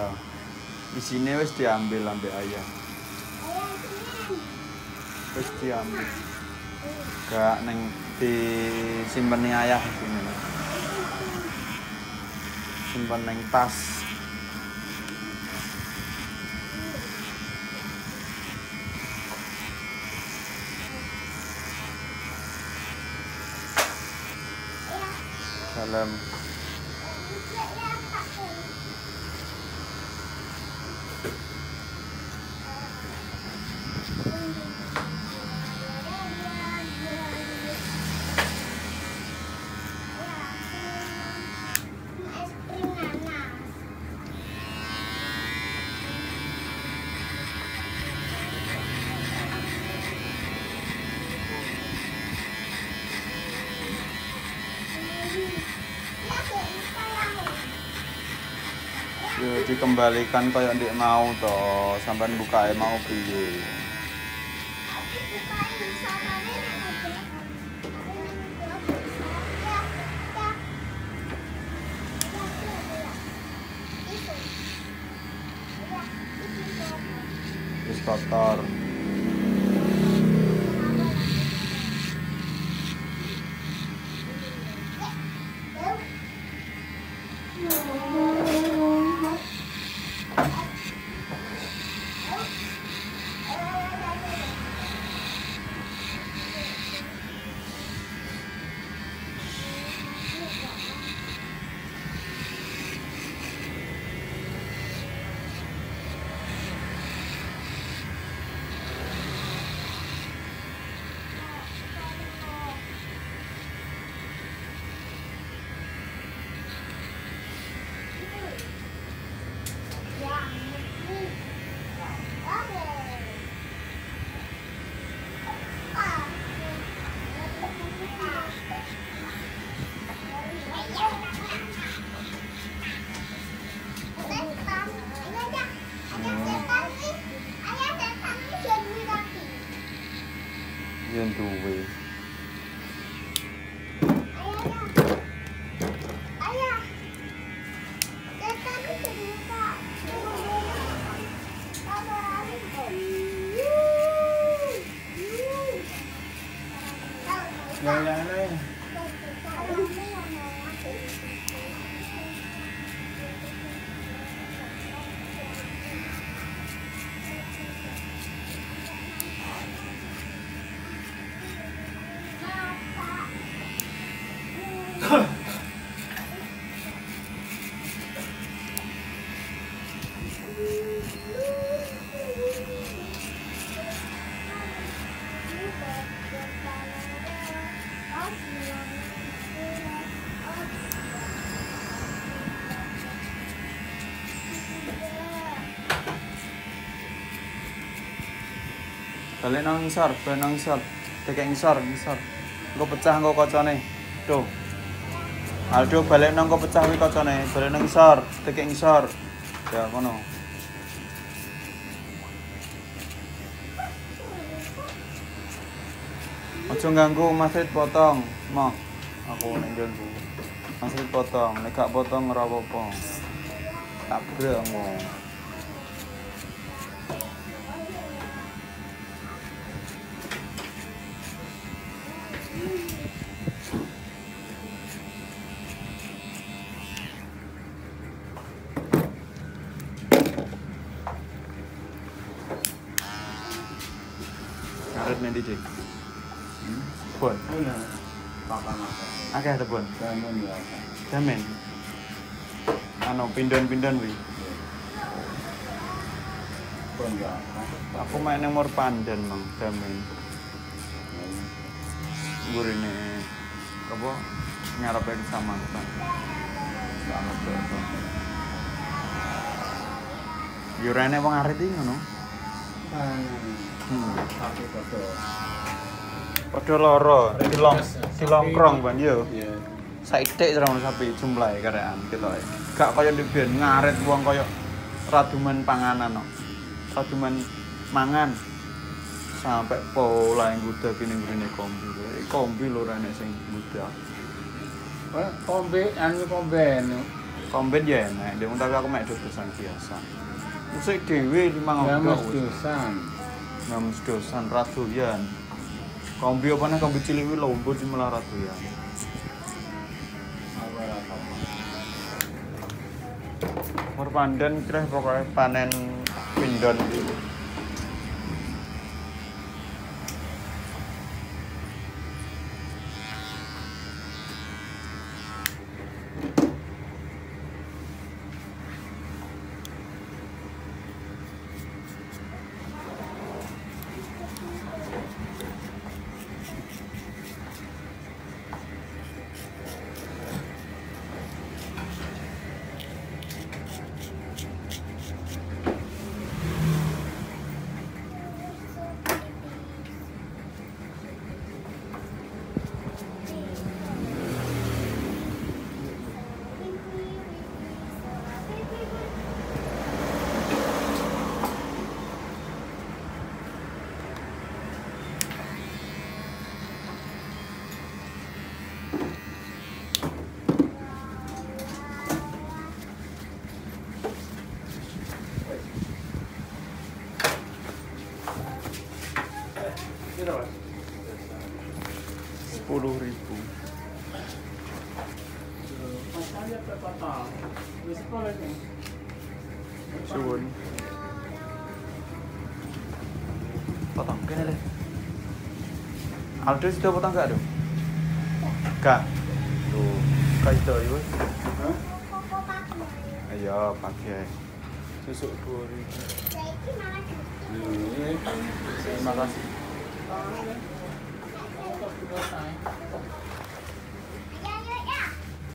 Ya. Isine wis diambil ambek ayah. Wis diambil. Gak neng disimpen ayah sini. Simpen neng tas. Dalam yo dikembalikan kaya ndik mau to, sampean bukae mau piye. Wis kotor. Yen duwe. Balik nang ngisor, tekek ngisor. Engko pecah engko kacane. Tuh. Aldo balik nang engko pecah kuwi kacane, balik nang ngisor, tekek ngisor. Ya ngono. Aja ganggu Masrid potong, Mo. Aku ning ganggu. Masrid potong, nek gak potong ora apa-apa. Tak brengmu. Ngaret nek ndi, Dik? Bon. Iya. Makan-makan. Akeh tebon. Damen ya. Damen. Anu pindon-pindon kuwi. Bon ya. Aku main nomor pandan, Mang, damen. Gurine apa ngarepe sama kan. Sama to. Yo rene wong arit iki ngono. Tapi betul. Padha lara, silongkrong ban yo. Iya. Saithik terus sapi jumlahe karekan ketoke. Gak kaya ndek ben ngarit wong kaya raduman panganan kok. Raduman mangan. Sampai pola yang gudak ini ngene kombi. Kombi lho rene sing gudak. Kombe anu komben. Kombin ya enak, dia tapi aku mek dosan biasa. Musik dhewe 5 Ya ngombe. mas dosan. Namus dosan ratuyan. Kombi apa nih kombi cilik kuwi lombo di malah ratuyan. Apa rata? Mur pandan kira pokoknya panen pindon iki. Kira mas? 10.000. Masanya berapa? Di sekolah ini. Suwun. Potong kene deh. Aldo sudah potong gak, Dong? Gak. Tuh, kayak itu ya. Hah? Ayo pakai. Susuk 2.000. Ini. Terima kasih. Apa